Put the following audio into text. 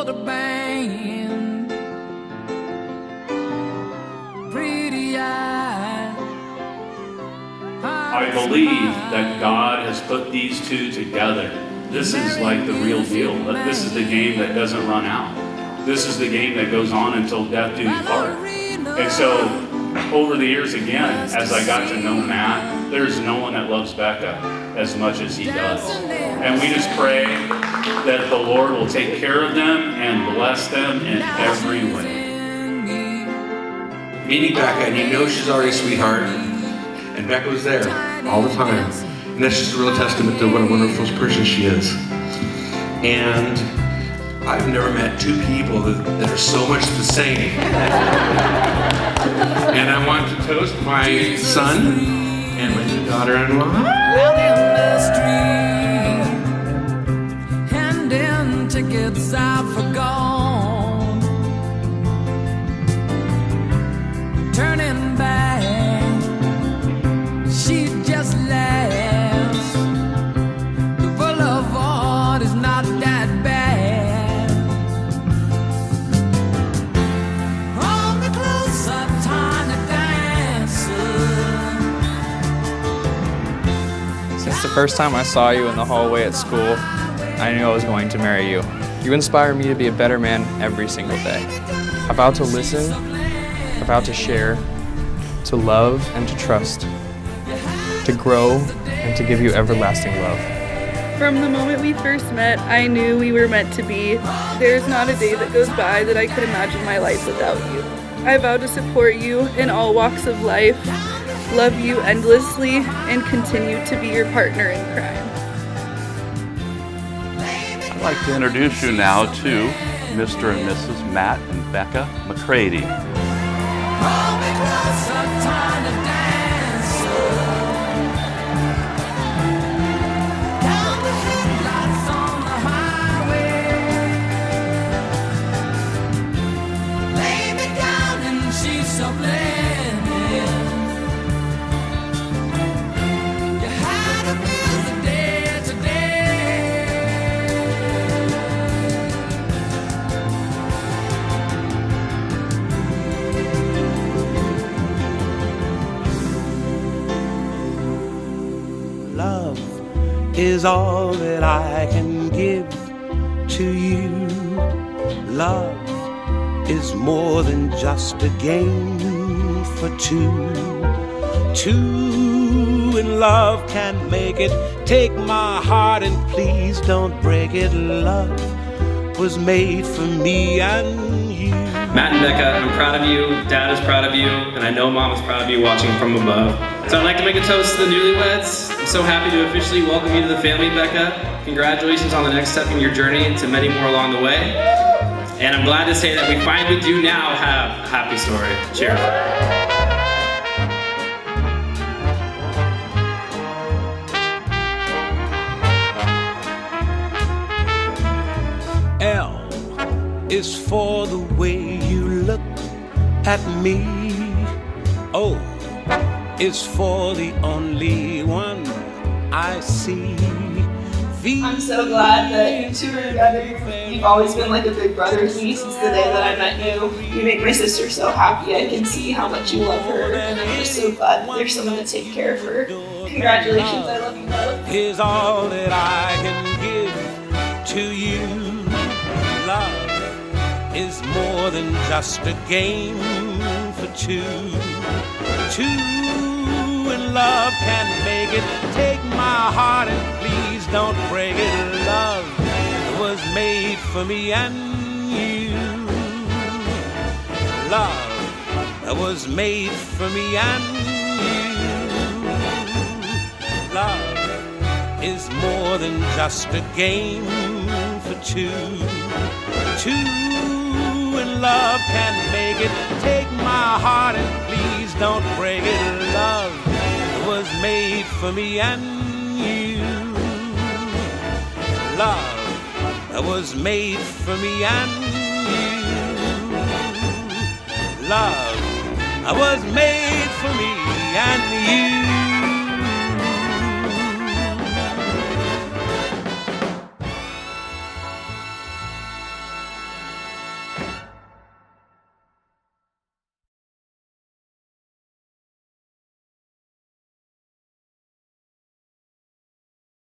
the band, pretty eyes. I believe that God has put these two together. This is like the real deal. This is the game that doesn't run out. This is the game that goes on until death do you part. And so, over the years again, as I got to know Matt, there's no one that loves Becca as much as he does. And we just pray that the Lord will take care of them and bless them in every way. Meeting Becca, and you know she's already a sweetheart, and Becca was there all the time. And that's just a real testament to what a wonderful person she is. And I've never met two people that are so much the same. And I want to toast my son and my new daughter-in-law. Out in the street, and in tickets I've forgone. Turning back, she just laughs. The boulevard is not that bad. Hold me closer, tiny dancer. Since the first time I saw you in the hallway at school, I knew I was going to marry you. You inspire me to be a better man every single day. I vow to listen, I vow to share, to love and to trust, to grow and to give you everlasting love. From the moment we first met, I knew we were meant to be. There's not a day that goes by that I could imagine my life without you. I vow to support you in all walks of life, love you endlessly, and continue to be your partner in crime. I'd like to introduce you now to Mr. and Mrs. Matt and Becca McCready. Hold me closer, tiny dancer. Down the headlights on the highway. Lay me down and she's so blended. You had a busy day today. Love is all that I can give to you. Love is more than just a game for two. Two in love can make it. Take my heart and please don't break it. Love was made for me and you. Matt and Becca, I'm proud of you, Dad is proud of you, and I know Mom is proud of you watching from above. So I'd like to make a toast to the newlyweds. I'm so happy to officially welcome you to the family, Becca. Congratulations on the next step in your journey and to many more along the way. And I'm glad to say that we finally do now have a happy story. Cheers. L is for the way you look at me. O is for the only one I see. V. I'm so glad that you two are together. You've always been like a big brother to me since the day that I met you. You make my sister so happy. I can see how much you love her, and I'm just so glad that there's someone to take care of her. Congratulations, I love you both. Is all that I can give to you. Love is more than just a game for two. Two in love can make it. Take my heart and please don't break it. Love was made for me and you. Love was made for me and you. Love is more than just a game for two. Two in love can make it. Take my heart and please don't break it. Love was made for me and you. Love was made for me and you. Love was made for me and you.